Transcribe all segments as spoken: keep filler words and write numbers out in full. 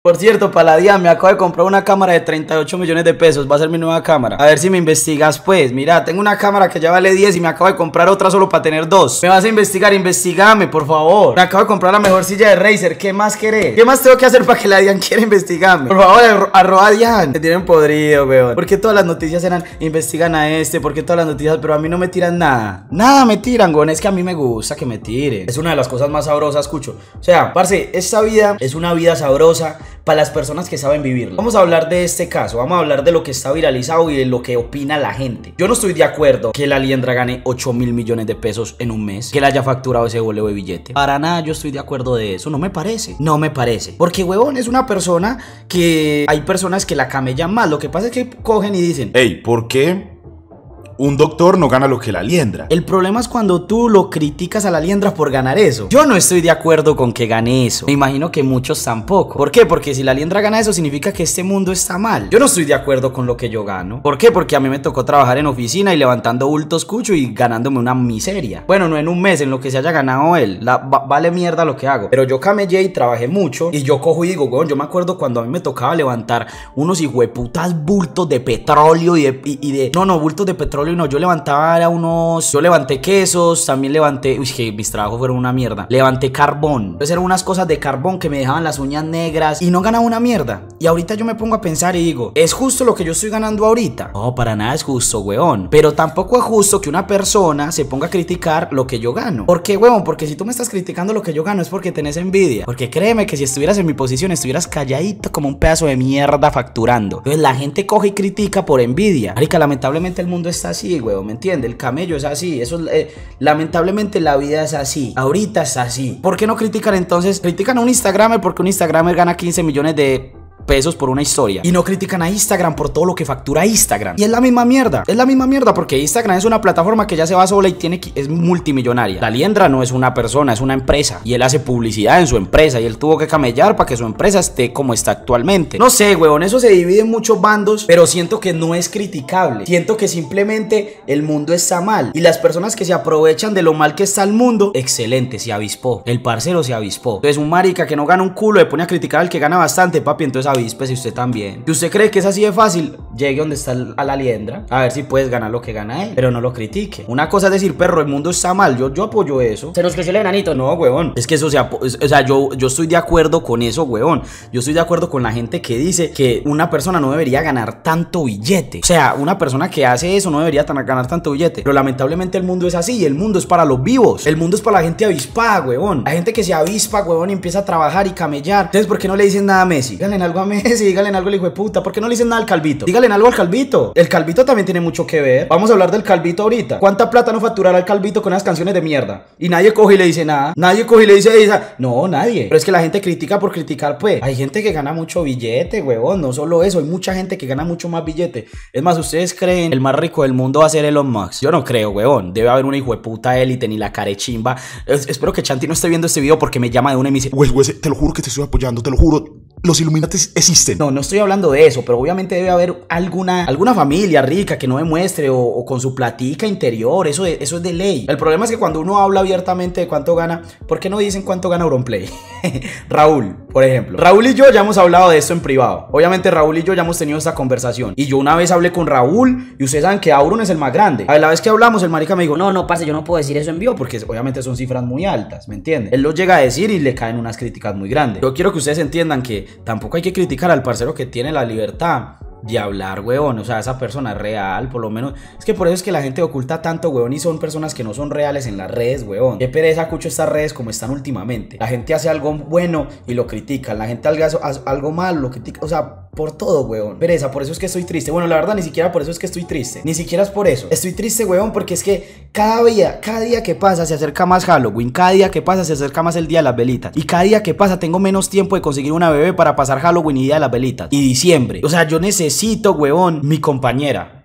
Por cierto, Palladian, me acabo de comprar una cámara de treinta y ocho millones de pesos. Va a ser mi nueva cámara. A ver si me investigas, pues. Mira, tengo una cámara que ya vale diez y me acabo de comprar otra solo para tener dos. Me vas a investigar, investigame, por favor. Me acabo de comprar la mejor silla de Razer. ¿Qué más querés? ¿Qué más tengo que hacer para que la Dian quiera investigarme? Por favor, arroba Dian. Me tienen podrido, weón. Porque todas las noticias eran investigan a este, porque todas las noticias, pero a mí no me tiran nada. Nada me tiran, weón. Es que a mí me gusta que me tiren. Es una de las cosas más sabrosas, escucho. O sea, parce, esta vida es una vida sabrosa para las personas que saben vivirla. Vamos a hablar de este caso, vamos a hablar de lo que está viralizado y de lo que opina la gente. Yo no estoy de acuerdo que la liendra gane ocho mil millones de pesos en un mes, que le haya facturado ese boleo de billete. Para nada yo estoy de acuerdo de eso, no me parece. No me parece. Porque, huevón, es una persona que hay personas que la camellan más. Lo que pasa es que cogen y dicen, ey, ¿por qué un doctor no gana lo que la liendra? El problema es cuando tú lo criticas a la liendra por ganar eso. Yo no estoy de acuerdo con que gane eso. Me imagino que muchos tampoco. ¿Por qué? Porque si la liendra gana eso significa que este mundo está mal. Yo no estoy de acuerdo con lo que yo gano. ¿Por qué? Porque a mí me tocó trabajar en oficina y levantando bultos cucho y ganándome una miseria. Bueno, no en un mes, en lo que se haya ganado él. La, va, vale mierda lo que hago. Pero yo camellé y trabajé mucho. Y yo cojo y digo, weón, yo me acuerdo cuando a mí me tocaba levantar unos hijueputas bultos de petróleo y de, y, y de... No, no, bultos de petróleo. No, yo levantaba era unos... Yo levanté quesos, también levanté... Uy, que mis trabajos fueron una mierda. Levanté carbón. Entonces eran unas cosas de carbón que me dejaban las uñas negras y no ganaba una mierda. Y ahorita yo me pongo a pensar y digo, ¿es justo lo que yo estoy ganando ahorita? No, para nada es justo, weón. Pero tampoco es justo que una persona se ponga a criticar lo que yo gano. ¿Por qué, weón? Porque si tú me estás criticando lo que yo gano es porque tenés envidia. Porque créeme que si estuvieras en mi posición estuvieras calladito como un pedazo de mierda facturando. Entonces la gente coge y critica por envidia. Marica, lamentablemente el mundo está así, weón. ¿Me entiende? El camello es así. Eso es, eh, lamentablemente la vida es así. Ahorita es así. ¿Por qué no critican entonces? Critican a un Instagramer porque un Instagramer gana quince millones de pesos por una historia y no critican a Instagram por todo lo que factura Instagram. Y es la misma mierda. Es la misma mierda porque Instagram es una plataforma que ya se va sola y tiene es multimillonaria. La liendra no es una persona, es una empresa y él hace publicidad en su empresa y él tuvo que camellar para que su empresa esté como está actualmente. No sé, weón, eso se divide en muchos bandos, pero siento que no es criticable. Siento que simplemente el mundo está mal y las personas que se aprovechan de lo mal que está el mundo, excelente, se avispó. El parcero se avispó. Entonces un marica que no gana un culo le pone a criticar al que gana bastante, papi, entonces avíspese usted también. Si usted cree que es así de fácil, llegue donde está a la liendra, a ver si puedes ganar lo que gana él, pero no lo critique. Una cosa es decir, perro, el mundo está mal, yo, yo apoyo eso. Se nos creció el enanito. No, huevón. Es que eso se apo o sea, yo, yo estoy de acuerdo con eso, huevón. Yo estoy de acuerdo con la gente que dice que una persona no debería ganar tanto billete. O sea, una persona que hace eso no debería ganar tanto billete. Pero lamentablemente el mundo es así y el mundo es para los vivos. El mundo es para la gente avispada, huevón. La gente que se avispa, huevón, y empieza a trabajar y camellar. Entonces, ¿por qué no le dicen nada a Messi? Díganle algo a Messi, díganle algo al hijo de puta. ¿Por qué no le dicen nada al Calvito? Díganle algo al Calvito. El Calvito también tiene mucho que ver. Vamos a hablar del Calvito ahorita. ¿Cuánta plata no facturará el Calvito con esas canciones de mierda? Y nadie coge y le dice nada. Nadie coge y le dice esa. No, nadie. Pero es que la gente critica por criticar, pues. Hay gente que gana mucho billete, huevón. No solo eso. Hay mucha gente que gana mucho más billete. Es más, ¿ustedes creen el más rico del mundo va a ser Elon Musk? Yo no creo, huevón. Debe haber una hijo de puta élite ni la carechimba. Es, espero que Chanti no esté viendo este video porque me llama de una y me dice, Güey, güey, te lo juro que te estoy apoyando, te lo juro. Los Illuminati existen. No, no estoy hablando de eso, pero obviamente debe haber alguna, alguna familia rica que no demuestre o, o con su platica interior. Eso, de, eso es de ley. El problema es que cuando uno habla abiertamente de cuánto gana, ¿por qué no dicen cuánto gana Auronplay? Raúl, por ejemplo. Raúl y yo ya hemos hablado de esto en privado. Obviamente Raúl y yo ya hemos tenido esta conversación. Y yo una vez hablé con Raúl y ustedes saben que Auron es el más grande. A la vez que hablamos, el marica me dijo, no, no, parce, yo no puedo decir eso en vivo porque obviamente son cifras muy altas, ¿me entienden? Él lo llega a decir y le caen unas críticas muy grandes. Yo quiero que ustedes entiendan que tampoco hay que criticar al parcero que tiene la libertad de hablar, huevón. O sea, esa persona es real, por lo menos. Es que por eso es que la gente oculta tanto, huevón, y son personas que no son reales en las redes, huevón. Qué pereza, cucho, estas redes como están últimamente. La gente hace algo bueno y lo critica. La gente hace algo malo, lo critica. O sea, por todo, huevón. Pereza, por eso es que estoy triste. Bueno, la verdad, ni siquiera por eso es que estoy triste. Ni siquiera es por eso. Estoy triste, huevón, porque es que cada día, cada día que pasa se acerca más Halloween. Cada día que pasa se acerca más el día de las velitas. Y cada día que pasa tengo menos tiempo de conseguir una bebé para pasar Halloween y día de las velitas. Y diciembre. O sea, yo necesito, huevón, mi compañera.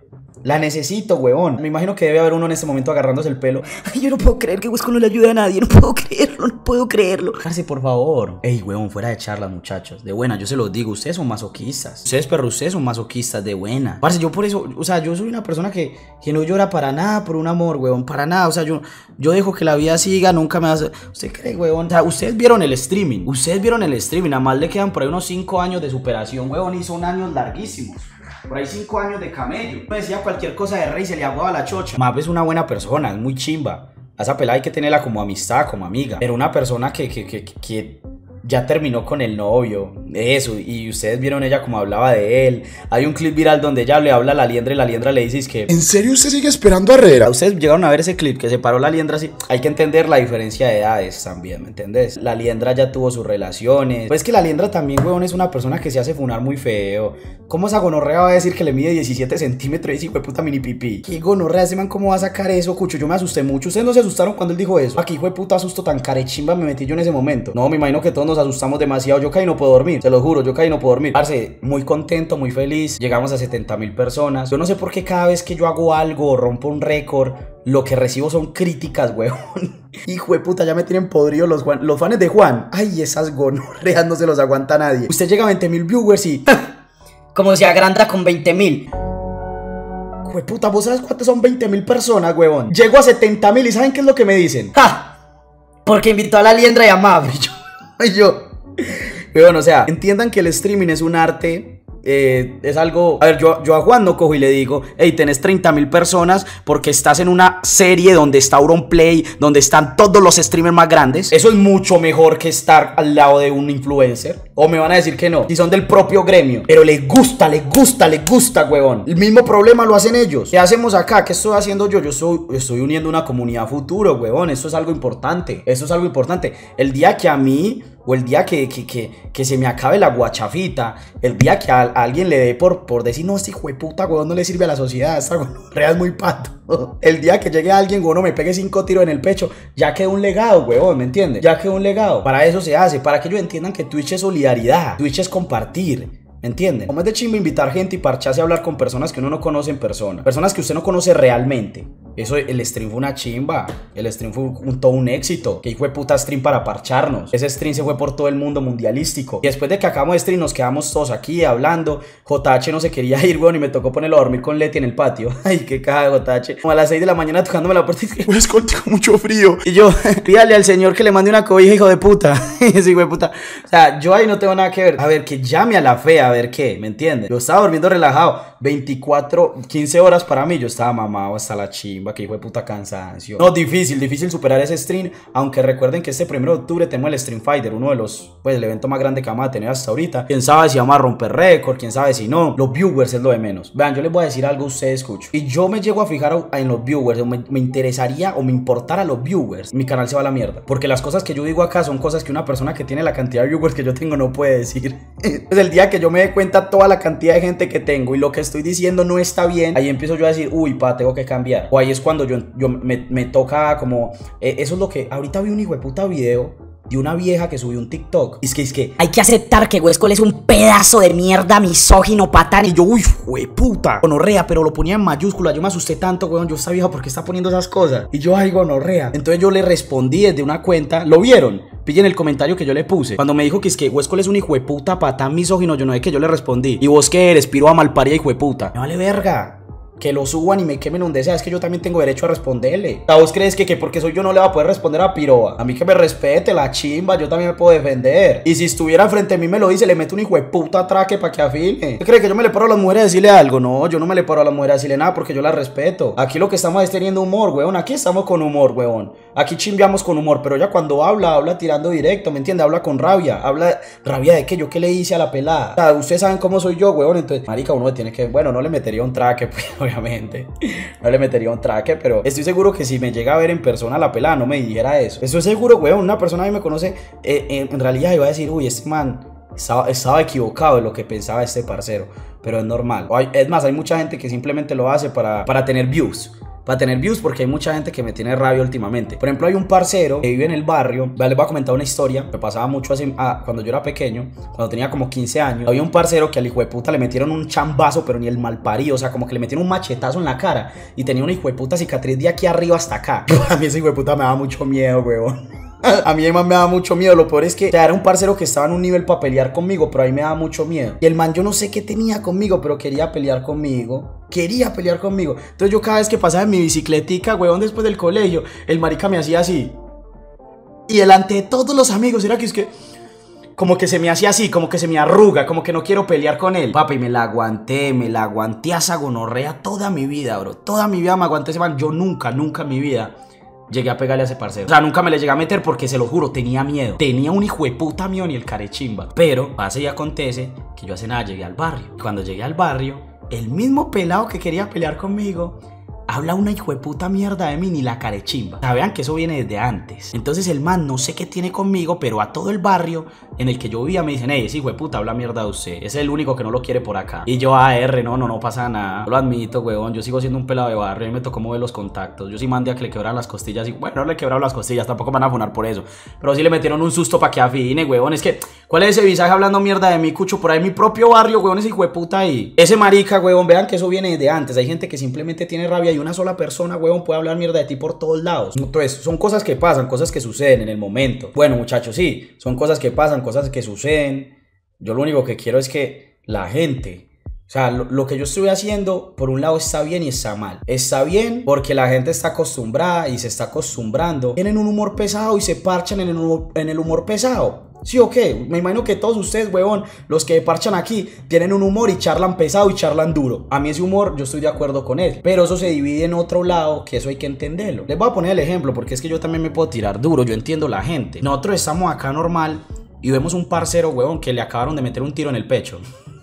La necesito, huevón. Me imagino que debe haber uno en este momento agarrándose el pelo. Ay, yo no puedo creer que Huesco no le ayude a nadie. No puedo creerlo, no puedo creerlo. Parce, por favor. Ey, huevón, fuera de charlas, muchachos. De buena, yo se los digo. Ustedes son masoquistas. Ustedes, perros, ustedes son masoquistas, de buena. Parce, yo por eso, o sea, yo soy una persona que, que no llora para nada por un amor, huevón. Para nada. O sea, yo, yo dejo que la vida siga, nunca me hace. ¿Usted cree, huevón? O sea, ustedes vieron el streaming. Ustedes vieron el streaming. Nada más le quedan por ahí unos cinco años de superación, huevón. Y son años larguísimos. Por ahí cinco años de camello. Me decía cualquier cosa de Rey, se le aguaba la chocha. Map es una buena persona, es muy chimba. A esa pelada hay que tenerla como amistad, como amiga. Pero una persona que, que, que, que ya terminó con el novio, eso, y ustedes vieron ella como hablaba de él. Hay un clip viral donde ella le habla a la liendra y la liendra le dice es que... ¿En serio usted sigue esperando a Herrera? Ustedes llegaron a ver ese clip que se paró la liendra así. Hay que entender la diferencia de edades también, ¿me entendés? La liendra ya tuvo sus relaciones. Pues que la liendra también, huevón, es una persona que se hace funar muy feo. ¿Cómo esa gonorrea va a decir que le mide diecisiete centímetros y dice, hijo de puta mini pipí? ¿Qué gonorrea ese man? ¿Cómo va a sacar eso, cucho? Yo me asusté mucho. ¿Ustedes no se asustaron cuando él dijo eso? Aquí, hijo de puta, asusto tan carechimba me metí yo en ese momento. No, me imagino que todos nos asustamos demasiado. Yo caí y no puedo dormir, se lo juro, yo caí y no puedo dormir. Parce, muy contento, muy feliz. Llegamos a setenta mil personas. Yo no sé por qué cada vez que yo hago algo o rompo un récord, lo que recibo son críticas, huevón. Hijo de puta, ya me tienen podrido los, Juan, los fans de Juan. Ay, esas gonorreas no se los aguanta nadie. Usted llega a veinte mil viewers y... como se agranda con veinte mil. Hijo de puta, ¿vos sabes cuántos son veinte mil personas, huevón? Llego a setenta mil y ¿saben qué es lo que me dicen? ¡Ja! Porque invitó a la liendra y a Mab. Y yo... Y yo... Pero bueno, o sea, entiendan que el streaming es un arte, eh, es algo... A ver, yo, yo a Juan no cojo y le digo, hey, tenés treinta mil personas porque estás en una serie donde está Auronplay, donde están todos los streamers más grandes. Eso es mucho mejor que estar al lado de un influencer. O me van a decir que no, si son del propio gremio. Pero les gusta, les gusta, les gusta, huevón. El mismo problema lo hacen ellos. ¿Qué hacemos acá? ¿Qué estoy haciendo yo? Yo estoy, estoy uniendo una comunidad futuro, huevón. Eso es algo importante. Eso es algo importante. El día que a mí... O el día que, que, que, que se me acabe la guachafita. El día que a, a alguien le dé por, por decir, no, este hijo de puta, weón, no le sirve a la sociedad. Esta gonorrea es muy pato. El día que llegue alguien, weón, me pegue cinco tiros en el pecho, ya quedó un legado, weón, ¿me entiendes? Ya quedó un legado. Para eso se hace, para que ellos entiendan que Twitch es solidaridad. Twitch es compartir. ¿Me entienden? Como es de chimba invitar gente y parcharse a hablar con personas que uno no conoce en persona. Personas que usted no conoce realmente. Eso, el stream fue una chimba. El stream fue un, todo un éxito. Que fue puta stream para parcharnos. Ese stream se fue por todo el mundo mundialístico. Y después de que acabamos de stream nos quedamos todos aquí hablando. J H no se quería ir, weón, y me tocó ponerlo a dormir con Leti en el patio. Ay, qué caga, J H. Como a las seis de la mañana tocándome la puerta. Pues contigo mucho frío. Y yo, pídale al señor que le mande una cobija, hijo de puta. Ese hijo de puta. O sea, yo ahí no tengo nada que ver. A ver, que llame a la fea, a ver qué, ¿me entiendes? Yo estaba durmiendo relajado. veinticuatro, quince horas para mí. Yo estaba mamado hasta la chimba. Que hijo de puta cansancio. No, difícil, difícil superar ese stream. Aunque recuerden que este primero de octubre tenemos el Stream Fighter, uno de los, pues, el evento más grande que vamos a tener hasta ahorita. Quién sabe si vamos a romper récord, quién sabe si no. Los viewers es lo de menos. Vean, yo les voy a decir algo a ustedes, escucho. Y yo me llego a fijar en los viewers, me, me interesaría o me importara los viewers, mi canal se va a la mierda. Porque las cosas que yo digo acá son cosas que una persona que tiene la cantidad de viewers que yo tengo no puede decir. Pues el día que yo me dé cuenta toda la cantidad de gente que tengo y lo que estoy diciendo no está bien, ahí empiezo yo a decir, uy, pa, tengo que cambiar. O ahí es cuando yo, yo me, me toca como, eh, eso es lo que, ahorita vi un hijo de puta video de una vieja que subió un TikTok. Y es que, es que hay que aceptar que Huescol es un pedazo de mierda misógino, patán. Y yo, uy, fue puta gonorrea, pero lo ponía en mayúscula. Yo me asusté tanto, weón. Yo esta vieja, ¿por qué está poniendo esas cosas? Y yo, ay, gonorrea. Entonces yo le respondí desde una cuenta. ¿Lo vieron? Pillen el comentario que yo le puse. Cuando me dijo que es que Huescol es un hijo de puta, patán misógino, yo no sé qué, yo le respondí. ¿Y vos qué eres? Piro a malparia, hijo de puta. Me vale verga. Que lo suban y me quemen donde sea. Es que yo también tengo derecho a responderle. ¿A vos crees que, que porque soy yo no le va a poder responder a Piroa? A mí que me respete la chimba. Yo también me puedo defender. Y si estuviera frente a mí me lo dice, le meto un hijo de puta traque para que afine. ¿Usted cree que yo me le paro a las mujeres a decirle algo? No, yo no me le paro a las mujeres a decirle nada porque yo las respeto. Aquí lo que estamos es teniendo humor, weón. Aquí estamos con humor, weón. Aquí chimbeamos con humor. Pero ella cuando habla, habla tirando directo, ¿me entiende? Habla con rabia. Habla rabia de que yo qué le hice a la pelada. O sea, ustedes saben cómo soy yo, weón. Entonces, marica, uno tiene que... Bueno, no le metería un traque, pues, obviamente. No le metería un tracker, pero estoy seguro que si me llega a ver en persona la pelada no me dijera eso. Estoy seguro, weón, una persona a mí me conoce, eh, en realidad iba a decir, uy, este man estaba, estaba equivocado de lo que pensaba este parcero, pero es normal. Es más, hay mucha gente que simplemente lo hace para, para tener views. para tener views, porque hay mucha gente que me tiene rabia últimamente. Por ejemplo, hay un parcero que vive en el barrio. Les voy a comentar una historia. Me pasaba mucho así, ah, cuando yo era pequeño, cuando tenía como quince años. Había un parcero que al hijo de puta le metieron un chambazo, pero ni el malparido. O sea, como que le metieron un machetazo en la cara y tenía una hijo de puta cicatriz de aquí arriba hasta acá. A mí ese hijo de puta me daba mucho miedo, huevón. A mí además me daba mucho miedo. Lo peor es que, o sea, era un parcero que estaba en un nivel para pelear conmigo, pero ahí me daba mucho miedo. Y el man, yo no sé qué tenía conmigo, pero quería pelear conmigo. Quería pelear conmigo. Entonces yo cada vez que pasaba en mi bicicletica, huevón, después del colegio, el marica me hacía así. Y delante de todos los amigos, era que es que... como que se me hacía así, como que se me arruga, como que no quiero pelear con él. Papi, me la aguanté, me la aguanté a esa gonorrea toda mi vida, bro. Toda mi vida me aguanté ese man. Yo nunca, nunca en mi vida llegué a pegarle a ese parcero. O sea, nunca me le llegué a meter porque, se lo juro, tenía miedo. Tenía un hijo de puta mío ni el carechimba. Pero pasa y acontece que yo hace nada llegué al barrio. Y cuando llegué al barrio, el mismo pelado que quería pelear conmigo habla una hijo de puta mierda de mí, ni la carechimba. O sea, vean que eso viene desde antes. Entonces el man no sé qué tiene conmigo, pero a todo el barrio en el que yo vivía me dicen: hey, ese hijo de puta habla mierda de usted, ese es el único que no lo quiere por acá. Y yo, A R, no, no, no pasa nada. Yo lo admito, huevón, yo sigo siendo un pelado de barrio. A mí me tocó mover los contactos. Yo sí mandé a que le quebraran las costillas. Y bueno, no le quebraron las costillas, tampoco van a funar por eso, pero sí le metieron un susto para que afine, huevón. Es que, ¿cuál es ese visaje hablando mierda de mí, cucho? Por ahí en mi propio barrio, huevón, ese hijo de puta ahí. Ese marica, huevón, vean que eso viene desde antes. Hay gente que simplemente tiene rabia y una sola persona, huevón, puede hablar mierda de ti por todos lados. Entonces, son cosas que pasan, cosas que suceden en el momento. Bueno, muchachos, sí, son cosas que pasan, cosas que suceden. Yo lo único que quiero es que la gente, o sea, lo, lo que yo estoy haciendo, por un lado está bien y está mal. Está bien porque la gente está acostumbrada y se está acostumbrando. Tienen un humor pesado y se parchan en el humor, en el humor pesado. ¿Sí o qué? Me imagino que todos ustedes, huevón, los que parchan aquí, tienen un humor y charlan pesado y charlan duro. A mí ese humor, yo estoy de acuerdo con él, pero eso se divide en otro lado, que eso hay que entenderlo. Les voy a poner el ejemplo, porque es que yo también me puedo tirar duro, yo entiendo la gente. Nosotros estamos acá normal y vemos un parcero, huevón, que le acabaron de meter un tiro en el pecho.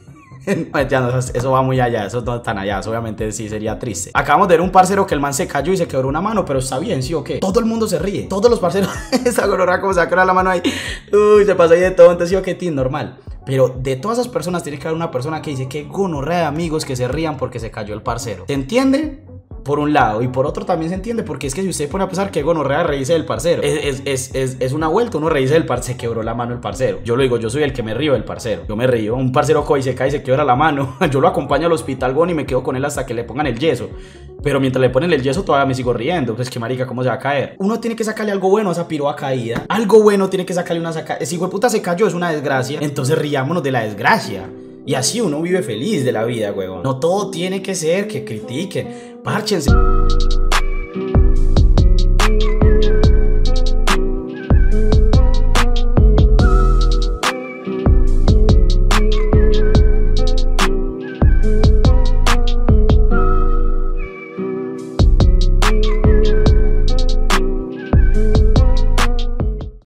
No, eso va muy allá, eso no tan allá, eso obviamente sí sería triste. Acabamos de ver un parcero que el man se cayó y se quebró una mano, pero está bien, ¿sí o qué? Todo el mundo se ríe, todos los parceros. Esa gonorrea como se quebra la mano ahí. Uy, se pasó ahí de todo, entonces, ¿sí o qué, tío? Normal. Pero de todas esas personas tiene que haber una persona que dice: qué gonorrea de amigos que se rían porque se cayó el parcero. ¿Se entiende? Por un lado, y por otro también se entiende, porque es que si usted pone a pensar que gonorrea, reírse del parcero, es, es, es, es, es una vuelta, uno reírse del parcero, se quebró la mano el parcero. Yo lo digo, yo soy el que me río del parcero, yo me río. Un parcero coge y se cae y se quiebra la mano, yo lo acompaño al hospital, y me quedo con él hasta que le pongan el yeso. Pero mientras le ponen el yeso todavía me sigo riendo. Pues que marica, ¿cómo se va a caer? Uno tiene que sacarle algo bueno a esa piroa caída. Algo bueno tiene que sacarle una saca. Si hijo de puta se cayó, es una desgracia. Entonces riámonos de la desgracia. Y así uno vive feliz de la vida, huevón. No todo tiene que ser que critiquen. Párchense.